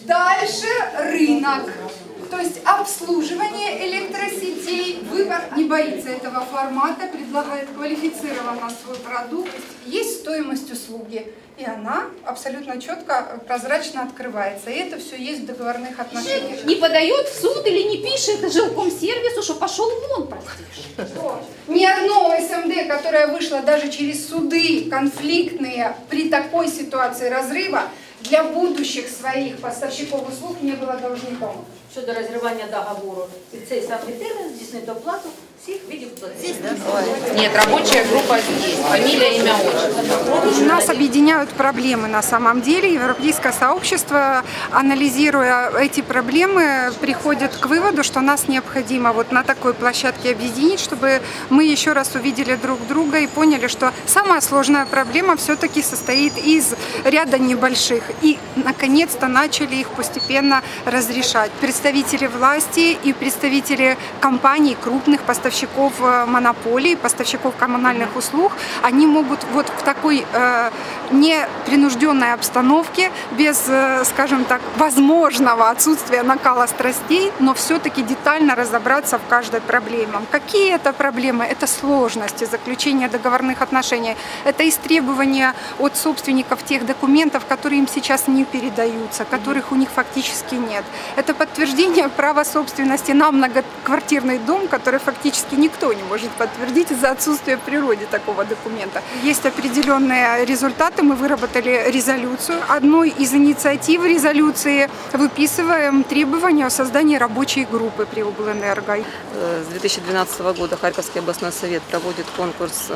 Дальше рынок. То есть обслуживание электросетей, выбор не боится этого формата, предлагает квалифицированно свой продукт. Есть стоимость услуги, и она абсолютно четко, прозрачно открывается. И это все есть в договорных отношениях. Не подает в суд или не пишет жилкомсервису, что пошел вон, простишь. Ни одно СМД, которое вышло даже через суды конфликтные при такой ситуации разрыва, для будущих своих поставщиков услуг не было должником. Щодо розривання договору, і цей самий термін здійснити оплату всіх видів платежів. Нет, рабочая группа здесь. Фамилия, имя, отчество. Нас объединяют проблемы на самом деле. Европейское сообщество, анализируя эти проблемы, приходит к выводу, что нас необходимо вот на такой площадке объединить, чтобы мы еще раз увидели друг друга и поняли, что самая сложная проблема все-таки состоит из ряда небольших. И, наконец-то, начали их постепенно разрешать. Представители власти и представители компаний, крупных поставщиков монополий, поставщиков коммунальных услуг, они могут вот в такой непринужденной обстановке, без, скажем так, возможного отсутствия накала страстей, но все-таки детально разобраться в каждой проблеме. Какие это проблемы? Это сложности заключения договорных отношений, это истребования от собственников тех документов, которые им сейчас не передаются, которых у них фактически нет. Это подтверждение права собственности на многоквартирный дом, который фактически никто не может подтвердить из-за отсутствия в природе такого документа. Есть определенные результаты, мы выработали резолюцию. Одной из инициатив резолюции выписываем требования о создании рабочей группы при облэнерго. С 2012 года Харьковский областной совет проводит конкурс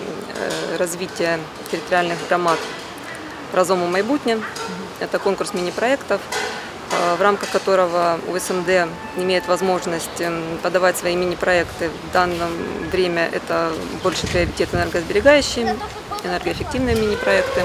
развития территориальных громад «Разуму майбутнє». Это конкурс мини-проектов, в рамках которого УСМД имеет возможность подавать свои мини-проекты. В данное время это больше приоритет энергосберегающие, энергоэффективные мини-проекты.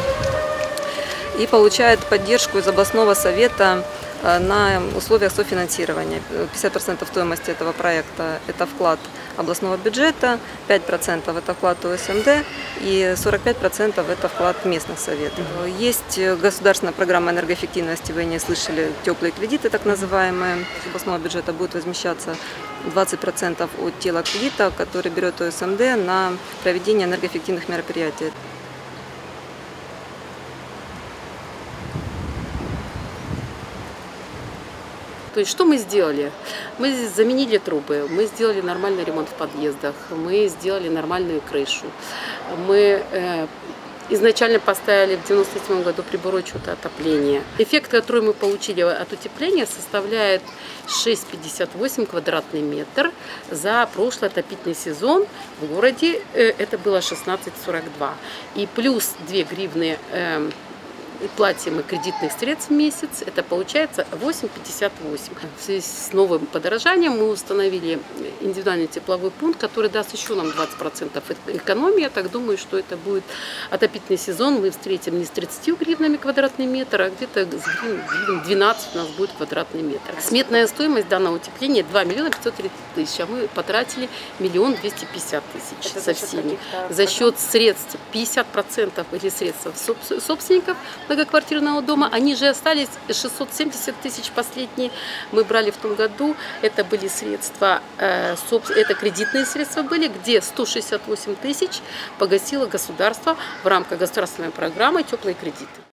И получает поддержку из областного совета на условиях софинансирования. 50% стоимости этого проекта – это вклад областного бюджета, 5% – это вклад УСМД и 45% – это вклад местных советов. Есть государственная программа энергоэффективности, вы не слышали, теплые кредиты так называемые. Из областного бюджета будет возмещаться 20% от тела кредита, который берет УСМД на проведение энергоэффективных мероприятий. То есть что мы сделали? Мы заменили трубы, мы сделали нормальный ремонт в подъездах, мы сделали нормальную крышу. Мы изначально поставили в 1997 году прибор учета отопления. Эффект, который мы получили от утепления, составляет 6,58 квадратный метр. За прошлый отопительный сезон в городе это было 16,42. И плюс 2 гривны платим мы кредитных средств в месяц, это получается 8,58. В связи с новым подорожанием мы установили индивидуальный тепловой пункт, который даст еще нам 20% экономии. Я так думаю, что это будет отопительный сезон. Мы встретим не с 30 гривнами квадратный метр, а где-то с 12 у нас будет квадратный метр. Сметная стоимость данного утепления 2 миллиона 530 тысяч, а мы потратили 1 250 000 со всеми. За счет средств 50% или средств собственников многоквартирного дома, они же остались 670 тысяч последние. Мы брали в том году, это были средства, это кредитные средства были, где 168 тысяч погасило государство в рамках государственной программы «Теплые кредиты».